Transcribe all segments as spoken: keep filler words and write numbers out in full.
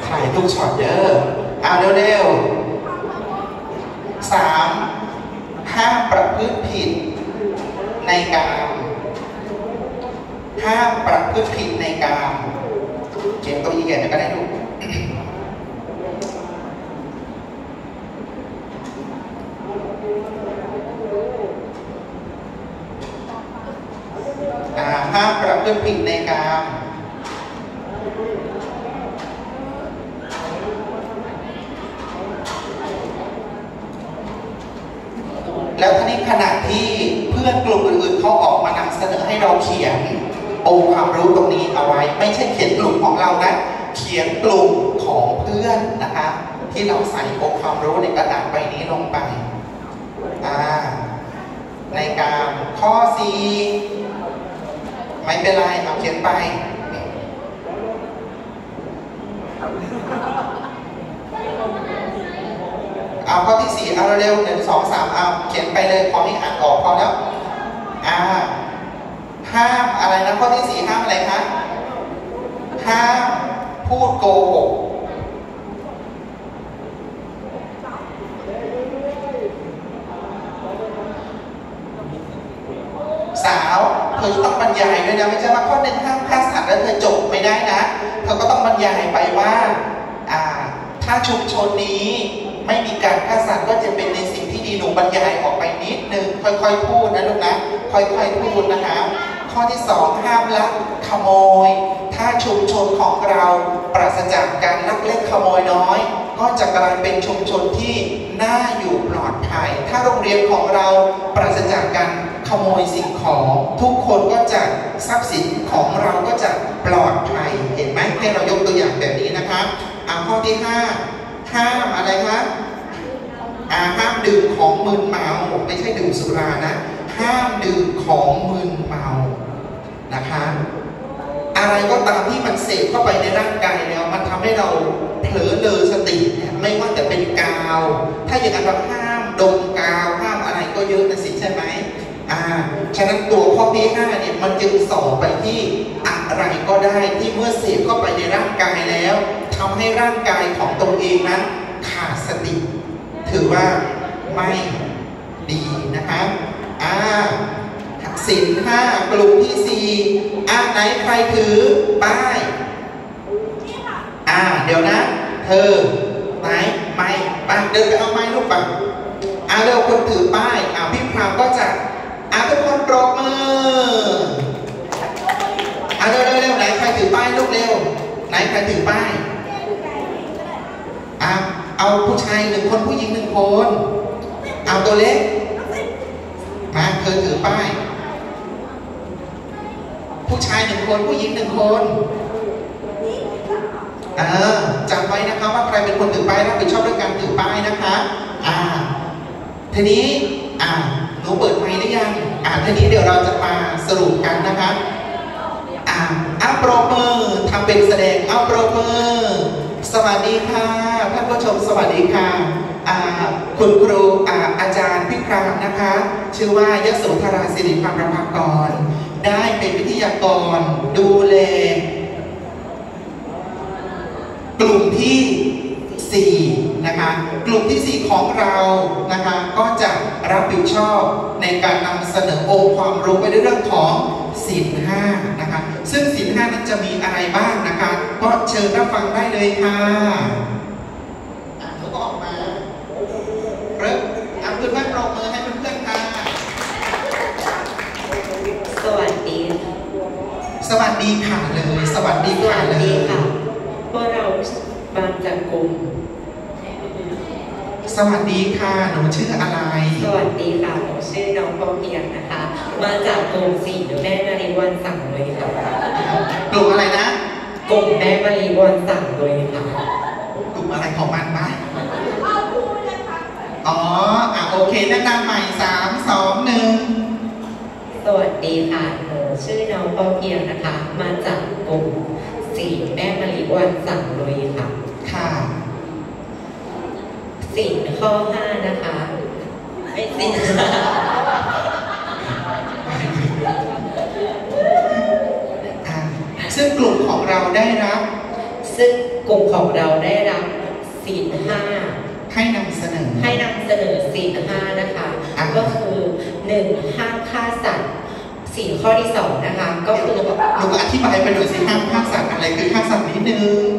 ถ่ายทุกช็อตเด้อเอาเร็วๆสามห้ามประพฤติผิดในกามห้ามประพฤติผิดในกามเขียนตัวอีแก่ก็ได้ลูกห้ามประพฤติผิดในกามแล้วทีนี้ขณะที่เพื่อนกลุ่มอื่นๆเขาออกมานำเสนอให้เราเขียนองค์ความรู้ตรงนี้เอาไว้ไม่ใช่เขียนกลุ่มของเรานะเขียนกลุ่มของเพื่อนนะคะที่เราใส่องค์ความรู้ในกระดาษใบนี้ลงไปในกามข้อสี่ไม่เป็นไรเอาเขียนไปเอาข้อที่สี่เอาเร็วหนึ่งสองสามเอาเขียนไปเลยขอให้อ่านออกพอแล้วอ่าห้ามอะไรนะข้อที่สี่ห้ามอะไรคะห้ามพูดโกหกสาวเธอต้องบรรยายด้วยนะไม่ใช่ว่าข้อหนึ่งห้ามฆ่าสัตว์แล้วเธอจบไม่ได้นะเธอก็ต้องบรรยายไปว่าอ่าถ้าชุมชนนี้ไม่มีการฆ่าสัตว์ก็จะเป็นในสิ่งที่ดีหนูบรรยายออกไปนิดนึงค่อยๆพูดนะลูกนะค่อยๆพูดนะคะข้อที่สองห้ามลักขโมยถ้าชุมชนของเราปราศจากการลักเล็กขโมยน้อยก็จะกลายเป็นชุมชนที่น่าอยู่ปลอดภัยถ้าโรงเรียนของเราปราศจากการขโมยสิ่งของทุกคนก็จะทรัพย์สินของเราก็จะปลอดภัยเห็นไหมให้เรายกตัวอย่างแบบนี้นะคะอ่าข้อที่ห้าห้ามอะไรคะอ่าห้ามดื่มของมึนเมาไม่ใช่ดื่มสุรานะห้ามดื่มของมึนเมานะคะอะไรก็ตามที่มันเสพเข้าไปในร่างกายแล้วมันทำให้เราเผลอเลอสติไม่ว่าจะเป็นกาวถ้าอย่างนั้นเราห้ามดมกาวห้ามอะไรก็เยอะนะสิใช่ไหมอ่าฉะนั้นตัวข้อที่ห้าเนี่ยมันจึงส่อไปที่อะไรก็ได้ที่เมื่อเสพเข้าไปในร่างกายแล้วทำให้ร่างกายของตนเองนั้นขาดสติถือว่าไม่ดีนะคะอ่าศีลห้ากลุ่มที่สี่อ่าไหนใครถือป้ายอ่าเดี๋ยวนะเธอไหนไม่ไปเดินไปเอาไม้ลูกไปอ่าเร็วคนถือป้ายอ่าพี่พรามก็จะอ่าทุกคนปรบมืออ่าเร็วเร็วเร็วไหนใครถือป้ายลูกเร็วไหนใครถือป้ายอ่าเอาผู้ชายหนึ่งคนผู้หญิงหนึ่งคนเอาตัวเล็กมาเธอถือป้ายผู้ชายหนึ่งคนผู้หญิงหนึ่งคนเออจำไว้นะคะว่าใครเป็นคนถือป้ายรับผิดชอบด้วยการถือป้ายนะคะอ่าทีนี้อ่าหนูเปิดไมค์ได้ยังอ่าทีนี้เดี๋ยวเราจะมาสรุปกันนะคะอ่าอัปโปรเมอร์ทำเป็นแสดงอัปโปรเมอร์สวัสดีค่ะท่านผู้ชมสวัสดีค่ะคุณครูอาอาจารย์พิครามนะคะชื่อว่ายโสธราศิริพรประภากรได้เป็นวิทยากรดูแลกลุ่มที่สี่นะคะกลุ่มที่สี่ของเรานะคะก็จะรับผิดชอบในการนำเสนอองค์ความรู้ไปในเรื่องของศีลห้านะคะซึ่งศีลห้านั้นจะมีอะไรบ้างนะคะก็เชิญรับฟังได้เลยค่ะแล้วก็ออกมาเริ่มเอาเพื่อนๆปรบมือให้เพื่อนๆค่ะสวัสดีสวัสดีค่ะเลยสวัสดีค่ะเลยค่ะพวกเราบางจากกลุ่มสวัสดีค่ะหนูชื่ออะไรสวัสดีค่ะหนูชื่อน้องปอเพียงนะคะมาจากกลุ่มสี่แม่มารีวันสั่งเลยค่ะกลุ่มอะไรนะกลุ่มแม่มารีวันสั่งเลยค่ะกลุ่มอะไรของมันบ้างอ๋ออ่ะโอเคแนะนำใหม่สามสองหนึ่งสวัสดีค่ะหนูชื่อน้องปอเพียงนะคะมาจากกลุ่มสี่แม่มารีวันสั่งเลยค่ะค่ะศีลข้อห้านะคะไม่ศีลซึ่งกลุ่มของเราได้รับซึ่งกลุ่มของเราได้รับศีลห้าให้นำเสนอให้นำเสนอศีลห้านะคะก็คือหนึ่งห้ามฆ่าสัตว์ศีลข้อที่สองนะคะก็คือหนูก็อธิบายไปหน่อยสิห้ามฆ่าสัตว์อะไรคือฆ่าสัตว์นิดนึง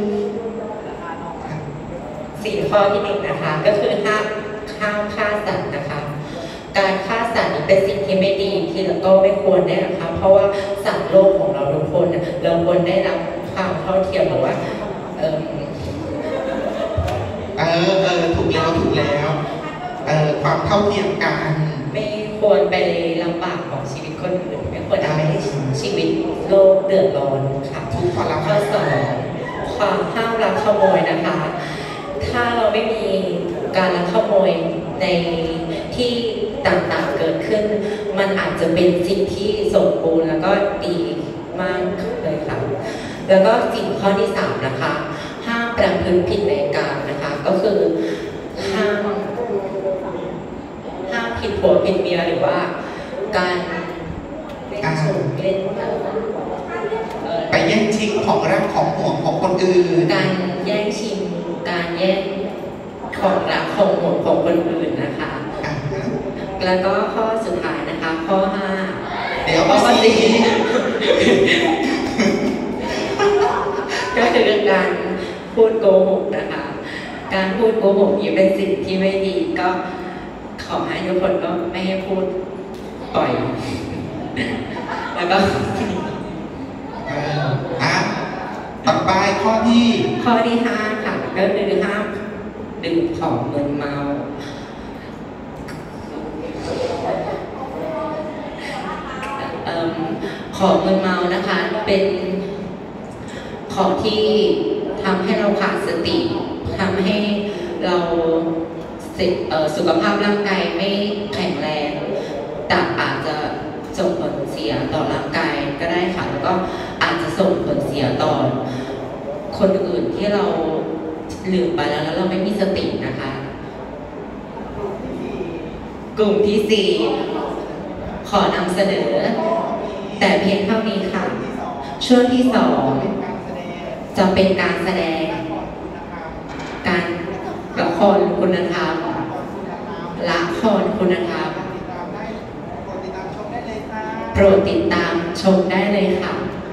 ศีลข้อที่หนึ่งนะคะก็คือห้ามห้ามฆ่าสัตว์นะคะการฆ่าสัตว์เป็นสิ่งที่ไม่ดีที่เราก็ไม่ควรได้นะคะเพราะว่าสัตว์โลกของเราทุกคนเราควรได้รับความเท่าเทียมหรือว่าเออเออเออถูกแล้วถูกแล้วเออความเท่าเทียมกันไม่ควรไปลำบากของชีวิตคนอื่นไม่ควรทำให้ชีวิตโลกเดือดร้อนค่ะทุกคนละข้อสองความห้ามลักขโมยนะคะถ้าเราไม่มีการลักขโมยในที่ต่างๆเกิดขึ้นมันอาจจะเป็นสิ่งที่สมบูรณ์แล้วก็ดีมากเลยค่ะแล้วก็สิ่งข้อที่สามนะคะห้ามประพฤติผิดในการนะคะก็คือห้ามห้ามผิดผัวผิดเมียหรือว่าการเล่นชู้เล่นไปแย่งชิงของรักของห่วงของคนอื่นการแย่งชิงการแย่งของรักของห่วงของคนอื่นนะคะแล้วก็ข้อสุดท้ายนะคะข้อห้าเดี๋ยวข้อสี่ก็คือการพูดโกหกนะคะการพูดโกหกยิ่งเป็นสิ่งที่ไม่ดีก็ขอให้ทุกคนก็ไม่ให้พูดปล่อยแล้วก็อ่ะต่อไปข้อที่ข้อที่ห้าค่ะก็คือห้ามดื่มของมึนเมาของมึนเมานะคะเป็นของที่ทำให้เราขาดสติทำให้เราสุขภาพร่างกายไม่แข็งแรงแต่อาจจะส่งผลเสียต่อร่างกายก็ได้ค่ะแล้วก็อาจจะส่งผลเสียต่อคนอื่นที่เราลืมไปแล้วแล้วเราไม่มีสตินะคะกลุ่มที่สี่ขอนำเสนอแต่เพียงเท่านี้ค่ะช่วงที่สองจะเป็นการแสดงการละครคุณธรรมละครคุณธรรมโปรดติดตามชมได้เลยค่ะ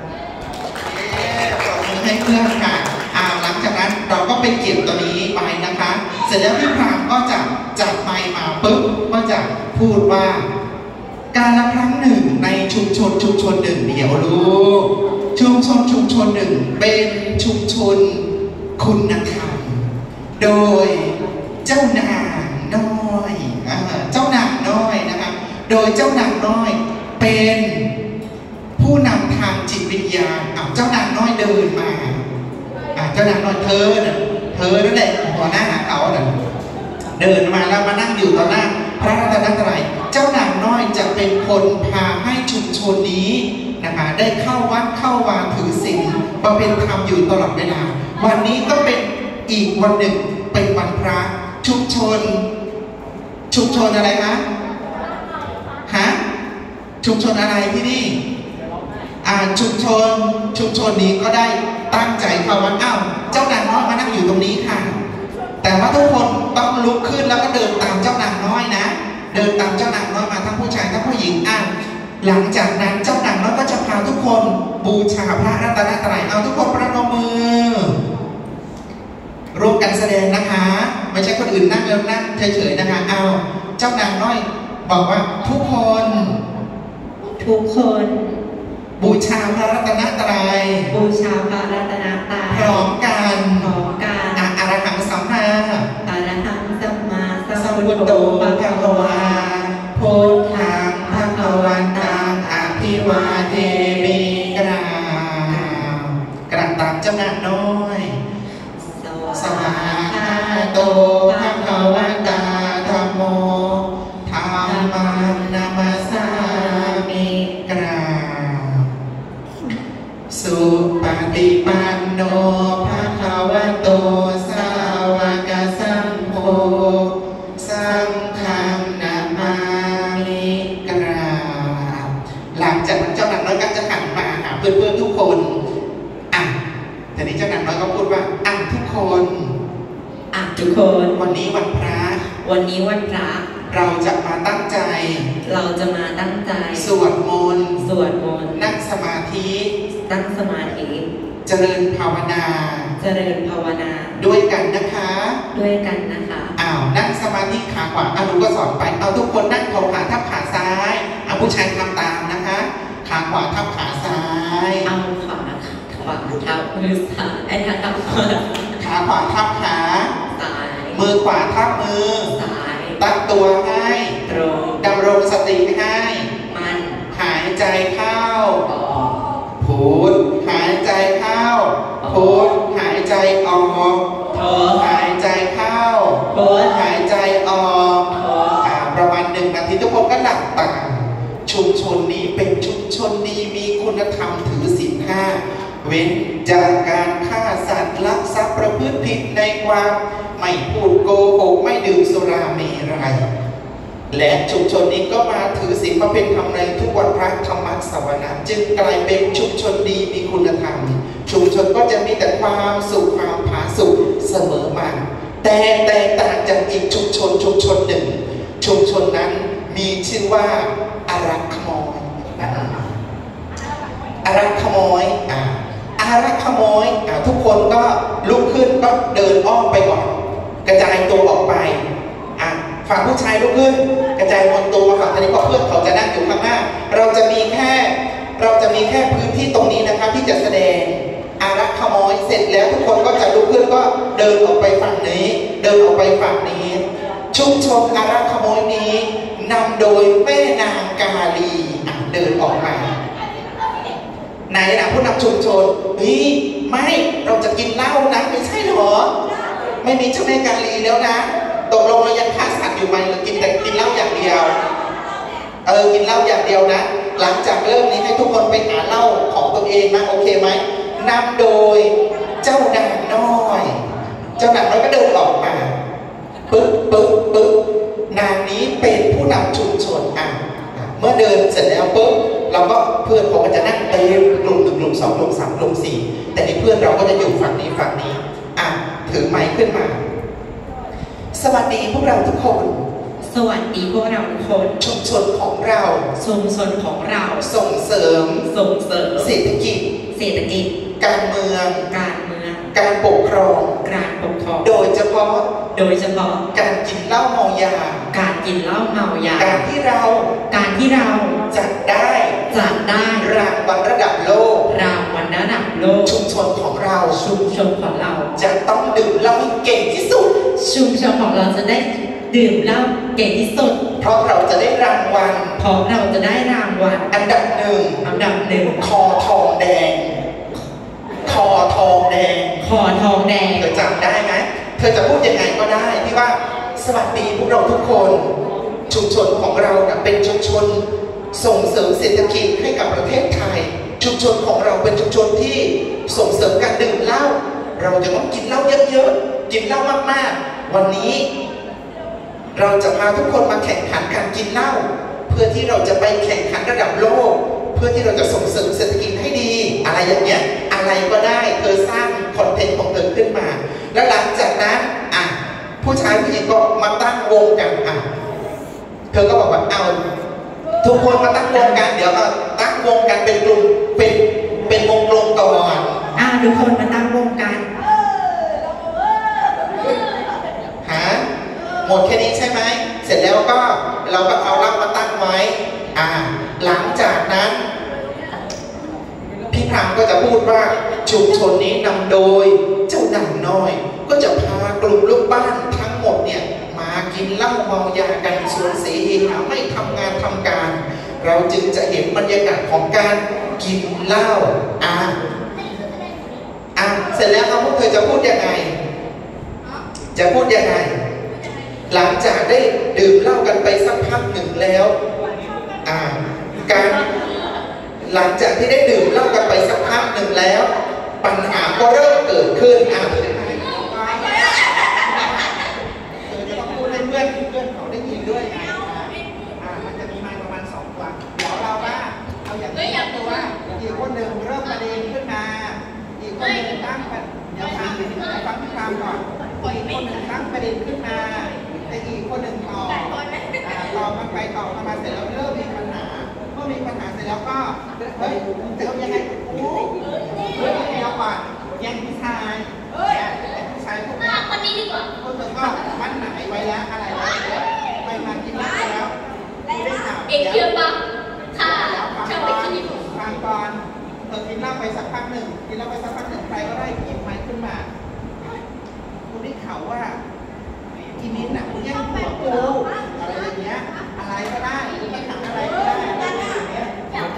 ให้เพื่อนค่ะอ่าหลังจากนั้นเราก็ไปเก็บตัวนี้ไปนะคะเสร็จแล้วพี่พรามก็จะจับไมค์มาปุ๊บก็จะพูดว่าการละครั้งหนึ่งในชุมชนชุมชนหนึ่งเดี๋ยวรู้ชุมชนชุมชนหนึ่งเป็นชุมชนคุณธรรมโดยเจ้านางน้อยเจ้านางน้อยนะคะโดยเจ้านางน้อยเป็นผู้นำทางจิตวิญญาณเจ้านางน้อยเดินมาเจ้านางน้อยเธอน่ะเธอนั่นแหละหัวหน้าหาเขาน่ะเดินมาแล้วมานั่งอยู่ต่อหน้าพระรัตนตรัยเจ้านางน้อยจะเป็นคนพาให้ชุมชนนี้นะคะได้เข้าวัดเข้าวาถือศีลบำเพ็ญธรรมอยู่ตลอดเวลาวันนี้ก็เป็นอีกวันหนึ่งเป็นวันพระชุมชนชุมชนอะไรคะฮะชุมชนอะไรที่นี่อ่าชุมชนชุมชนนี้ก็ได้ตั้งใจเข้าวัดอ้าวเจ้านางน้อยมานั่งอยู่ตรงนี้ค่ะแต่ว่าทุกคนต้องลุกขึ้นแล้วก็เดินตามเจ้านางน้อยนะเดินตามเจ้านางน้อยมาทั้งผู้ชายทั้งผู้หญิงอ้าวหลังจากนั้นเจ้านางน้อยก็จะพาทุกคนบูชาพระรัตนตรัยเอาทุกคนประนมมือร่วมกันแสดงนะคะไม่ใช่คนอื่นนั่งแล้วนั่งเฉยๆนะคะเอาเจ้านางน้อยบอกว่าทุกคนทุกคนบูชาพระรัตนตรัยบูชาพระรัตนตรัยพร้อมกันพร้อมกันอะระหังสัมมาอะระหังสัมมาสัมพุทโธภะคะวาพุทธังภะคะวันตังอภิวาเทมิกราบกราบตามเจ้านางน้อยสวาคาโตภะคะวะตาธัมโมธัมมังนามัสสามิกราบสุปฏิปันโนภะคะวะโตสาวกสังโฆสังฆังนามามิกราบหลังจากนั้นเจ้านางน้อยก็จะหันมาหาเพื่อนๆทุกคนอ่ะทีนี้เจ้านางน้อยก็พูดว่าอ่ะทุกคนอ่ะทุกคนวันนี้วันพระวันนี้วันพระเราจะมาตั้งใจเราจะมาตั้งใจสวดมนต์สวดมนต์นั่งสมาธิตั้งสมาธิเจริญภาวนาเจริญภาวนาด้วยกันนะคะด้วยกันนะคะอ้าวนั่งสมาธิขาขวาอาลูกก็สอนไปเอาทุกคนนั่งขาขวาทับขาซ้ายเอาผู้ชายทำตามนะคะขาขวาทับขาซ้ายเอาขวาขวาทับมือซ้ายไอ้ทับขวาขาขวาทับขาซ้ายมือขวาทับมือซ้ายตั้งตัวให้ตรงดำรงสติให้มันหายใจเข้าพูดหายใจเข้าพูดหายใจออกหายใจเข้าพูดหายใจออกอ่าประมาณหนึ่งนาทีทุกคนก็หลับตาชุมชนนี้เป็นชุมชนดีมีคุณธรรมถือศีลห้าเว้นจากการฆ่าสัตว์ลักทรัพย์ประพฤติผิดในความไม่พูดโกหกไม่ดื่มสุราเมรัยและชุมชนนี้ก็มาถือศีลมาเป็นธรรมในทุกวันพระธรรมสวนาจึงกลายเป็นชุมชนดีมีคุณธรรมชุมชนก็จะมีแต่ความสุขความผาสุกเสมอมาแต่แตกต่างจากอีกชุมชนชุมชนหนึ่งชุมชนนั้นมีชื่อว่าอารักขโมยอารักขโมยอ่าอารักขโมยอ่าทุกคนก็ลุกขึ้นก็เดินอ้อมไปก่อนกระจายตัวออกไปอ่ะฝั่งผู้ชายลุกขึ้นกระจายมวลตัวมาฝั่งทางนี้เพราะเพื่อนเขาจะนั่งอยู่ข้างหน้าเราจะมีแค่เราจะมีแค่พื้นที่ตรงนี้นะครับที่จะแสดงอารักขโมยเสร็จแล้วทุกคนก็จะลุกขึ้นก็เดินออกไปฝั่งนี้เดินออกไปฝั่งนี้ชุมชนอารักขโมยนี้นำโดยแม่นางกาลีเดินออกมาไหนนะผู้นำชุมชนนี่ไม่เราจะกินเหล้านะไม่ใช่หรอไม่มีเจ้าแม่กาลีแล้วนะตกลงเรายังฆ่าสัตว์อยู่ไหมหรือกินแต่กินเหล้าอย่างเดียวเออกินเหล้าอย่างเดียวนะหลังจากเริ่มนี้ให้ทุกคนไปหาเหล้าของตัวเองนะโอเคไหมนำโดยเจ้านางน้อยเจ้านางน้อยก็เดินออกมาปึ๊บปึ๊บปึ๊บนางนี้เป็นผู้นำชุมชนอ่ะเมื่อเดินเสร็จแล้วปุ๊บเราก็เพื่อนผมก็จะนั่งเต็มกลุ่มหนึ่งกลุ่มสองกลุ่มสามกลุ่มสี่แต่นี่เพื่อนเราก็จะอยู่ฝั่งนี้ฝั่งนี้อ่ะถือไม้ขึ้นมาสวัสดีพวกเราทุกคนสวัสดีพวกเราทุกคนชุมชนของเราชุมชนของเราส่งเสริมส่งเสริมเศรษฐกิจเศรษฐกิจการเมืองการเมืองการปกครองการปกครองโดยเฉพาะโดยเฉพาะการกินเหล้าเมายาการกินเหล้าเมายาการที่เราการที่เราจัดได้จัดได้รางวัลระดับโลกรางวัลระดับโลกชุมชนของเราชุมชนของเราจะต้องดื่มเหล้าให้เก่งที่สุดชุมชนของเราจะได้ดื่มเหล้าเก่งที่สุดเพราะเราจะได้รางวัลเพราะเราจะได้รางวัลอันดับหนึ่งอันดับหนึ่งคอทองแดงคอทองแดงคอทองแดงเธอจำได้ไหมเธอจะพูดยังไงก็ได้ที่ว่าสวัสดีพวกเราทุกคนชุมชนของเราเป็นชุมชนส่งเสริมเศรษฐกิจให้กับประเทศไทยชุมชนของเราเป็นชุมชนที่ส่งเสริมการดื่มเหล้าเราจะต้องกินเหล้าเยอะๆกินเหล้ามากๆวันนี้เราจะพาทุกคนมาแข่งขันการกินเหล้าเพื่อที่เราจะไปแข่งขันระดับโลกเพื่อที่เราจะส่งเสริมเศรษฐกิจให้ดีอะไรอย่างเงี้ยอะไรก็ได้เธอสร้างคอนเทนต์ของเธอขึ้นมาแล้วหลังจากนั้นอ่ะผู้ชายผู้หญิงก็มาตั้งวงกันอ่ะเธอก็บอกว่าเอาทุกคนมาตั้งวงกันเดี๋ยวก็ตั้งวงกันเป็นกลุ่มเป็นเป็นวงกลมก่อนอ่ะทุกคนมาตั้งวงกันฮะหมดแค่นี้ใช่ไหมเสร็จแล้วก็เราก็เอาเหล้ามาตั้งไว้อ่าหลังจากนั้นพี่พรามก็จะพูดว่าชุมชนนี้นำโดยเจ้านางน้อยก็จะพากลุ่มลูกบ้านทั้งหมดเนี่ยมากินเหล้าเมายากันส่วนเสรีหาไม่ทำงานทำการเราจึงจะเห็นบรรยากาศของการกินเหล้าอ่าอ่าเสร็จแล้วครับพวกเธอจะพูดยังไงจะพูดยังไงหลังจากได้ดื่มเหล้ากันไปสักพักหนึ่งแล้วอ่าการหลังจากที่ได้ดื่มเหล้ากันไปสักพักหนึ่งแล้วปัญหาก็เริ่มเกิดขึ้นอ่าเธอจะต้องพูดให้เพื่อนเพื่อนเขาได้ยินด้วยไงอ่ามันจะมีไมค์ประมาณสองตัวเดี๋ยวเราว่าเอาอย่างนี้ตัวอีกคนหนึ่งเริ่มประเด็นขึ้นมาอีกคนหนึ่งตั้งเดี๋ยวฟังเดี๋ยวฟังพี่พรามก่อนอีกคนหนึ่งตั้งประเด็นขึ้นมาแต่อีกคนหนึ่งต่อต่อมาไปต่อมาเสร็จแล้วเริ่มมีปัญหาเมื่อมีปัญหาเสร็จแล้วก็เฮ้ยจะเอายังไงกูเฮ้ยเดี๋ยวก่อนยังผู้ชายผู้ชายพวกนี้คนนี้ดีกว่าพวกเธอก็มั่นหมายไว้แล้วอะไรไว้ไปมากินเหล้าแล้วได้ข่าวเอกเชื่อปะค่ะชอบไปกินฟังก่อนเธอกินเหล้าไปสักพักหนึ่งกินเหล้าไปสักพักหนึ่งใครก็ได้หยิบไม้ขึ้นมาคุณได้ข่าวว่ากินนิ้นหนักแย่งหัวกูอะไรอย่างเงี้ยอะไรก็ได้ไม่ทำอะไรก็ได้อย่างเงี้ย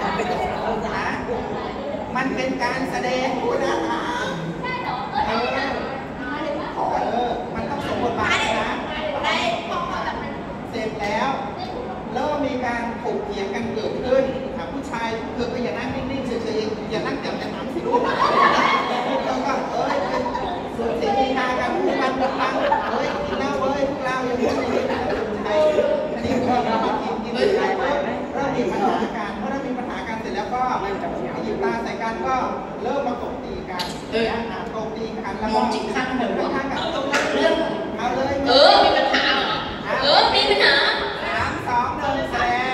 มันเป็นการแสดงคุณธรรมเออขอเออมันต้องสมบทบาทนะเสร็จแล้วเริ่มมีการถกเถียงกันเกิดขึ้นผู้ชายเธอก็อย่านั่งนิ่งๆเฉยๆอย่านั่งจับแต่น้ำสิลูกเราก็เอ้ยสุดเสียงนากันพูดกันพูดกันเอ้ยกินเหล้าเอ้ยพวกเราอย่างนี้ใช่อันนี้ก็เรามากินกินอะไรเริ่มมีปัญหาการเมื่อเริ่มมีปัญหาการเสร็จแล้วก็หยิบตาใส่กันก็เริ่มมาตบตีกันเออตบตีกันแล้วมองจิกข้างเหมือนกันข้างกับเรื่องเอาเลยเออมีปัญหาเออมีปัญหาสามสองหนึ่งแสดง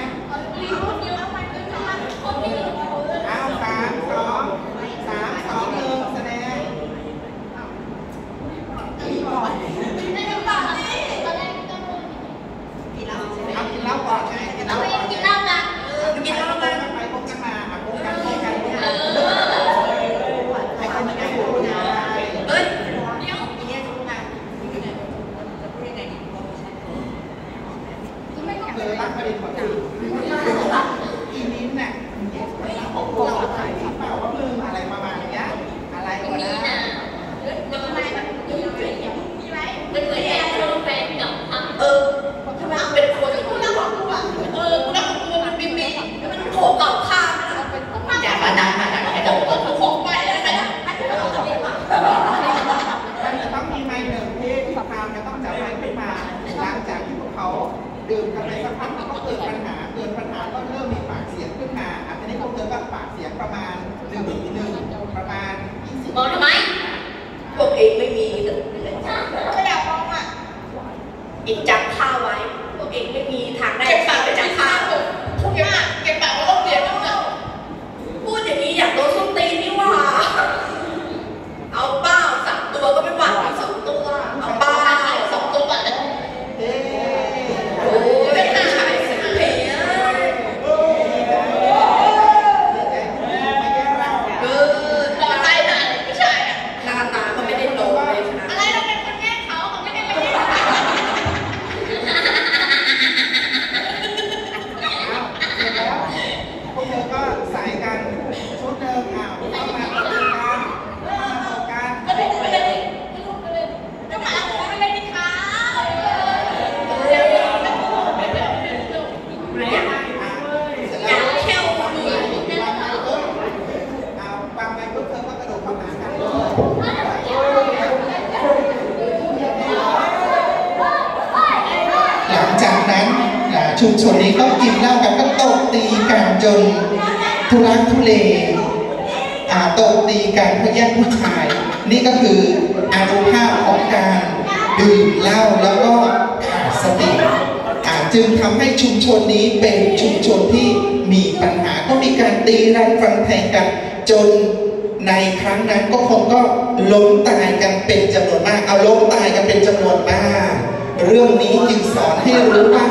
เอาสามสองสามสองหนึ่งแสดงเอากินเหล้าก่อนไงกินเหล้าก่อนกินเหล้ากันกินเหล้ากันไปพบกันมาพบกันพบกันใครคนนี้ไม่รู้นะเฮ้ยเดี๋ยวเดี๋ยวรู้นะเลยตั้งประเด็นก่อนอีนิ้นน่ะผมบอกว่าใครที่เปล่าว่ามึงอะไรประมาณนี้อะไรก็ได้มันอะไรแบบยุ่งยุ่งอย่างนี้ไหมเป็นเหมือนแอบชอบแฟนกับเออทำไมเป็นคนกูน่าบอกกูอ่ะเออกูน่าบอกกูมันปิ๊บปิ๊บมันโขกกับข้าวอย่ามาดังมาดังให้เราโขกไปอะไรนะมันจะต้องมีไม้หนึ่งที่พี่พามจะต้องจับไม้ขึ้นมาหลังจากที่พวกเขาดื่มกันไปสักพักก็เกิดปัญหาเกิดปัญหาก็เริ่มมีปากเสียงขึ้นมาอันนี้พวกเธอก็ปากเสียงประมาณหนึ่งหนึ่งประมาณยี่สิบบอกทำไมพวกเองไม่มีก็อยากมองอ่ะอีกจับท่าไว้พวกเองไม่มีทางได้เก็บปากไปจับท่าทุกอย่างเก็บปากแล้วก็เปลี่ยนกันพูดอย่างนี้อยากโดนส้นตีนนี่ว่าเอาเป้าสามตัวก็ไม่หวั่นสองตัวเอาเป้าสองตัวก่อนเลยโอ้ยเป็นหาชายเสียเพี้ยเออรอใจหน่อยไม่ใช่อ่ะหน้าตาเขาไม่ได้โดนเลยนะอะไรเราเป็นคนแย่งเขาเขาไม่ได้เป็นเอาเสร็จแล้วพวกเธอก็ใส่กันชุดเดิมอ่ะเข้ามาตบกันเข้ามาตบกันก็ได้ก็ได้ก็มาขอไปเลยดิค่ะอยากเที่ยววางไปปุ๊บเอาวางไปปุ๊บเธอก็กระโดดเข้าหากันเลยหลังจากนั้นชุมชนนี้ก็กินเหล้ากันก็ตบตีกันจนทุรักทุเลตบตีกันเพื่อแย่งผู้ชายนี่ก็คืออานุภาพของการดื่มเหล้าแล้วก็ขาดสติจึงทำให้ชุมชนนี้เป็นชุมชนที่มีปัญหาก็มีการตีรันฟันแทงกันจนในครั้งนั้นก็คงก็ล้มตายกันเป็นจำนวนมากเอาล้มตายกันเป็นจำนวนมากเรื่องนี้จึงสอนให้รู้ว่า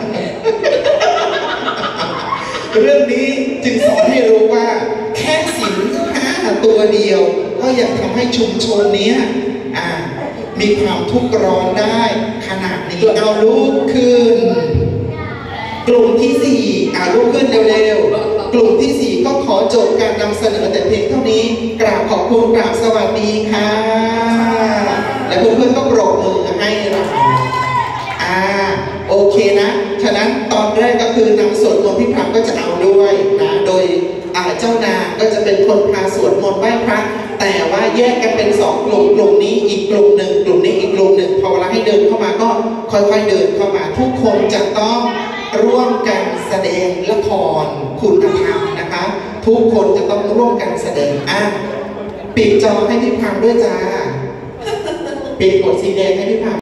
เรื่องนี้จึงสอนให้รู้ว่าแค่ศีลห้าตัวเดียวก็ยังทำให้ชุมชนนี้อ่ามีความทุกข์ร้อนได้ขนาดนี้เอาลุกขึ้นกลุ่มที่สี่อ่าลุกขึ้นเร็วๆกลุ่มที่สี่ก็ขอจบการนำเสนอแต่เพียงเท่านี้กราบขอบคุณกราบสวัสดีค่ะและเพื่อนๆก็ปรบมือให้เราอ่าโอเคนะฉะนั้นตอนแรกก็คือนำสวดมนต์พี่พรามก็จะเอาด้วยนะโดยเจ้านางก็จะเป็นคนพาสวดมนต์ไหว้พระแต่ว่าแยกกันเป็นสองกลุ่มกลุ่มนี้อีกกลุ่มหนึ่งกลุ่มนี้อีกกลุ่มหนึ่งพอเวลาให้เดินเข้ามาก็ค่อยๆเดินเข้ามาทุกคนจะต้องร่วมกันแสดงละครคุณธรรมนะคะทุกคนจะต้องร่วมกันแสดงอ่ะปิดจอให้พี่พามด้วยจ้าปิดกดสีแดงให้พี่พาม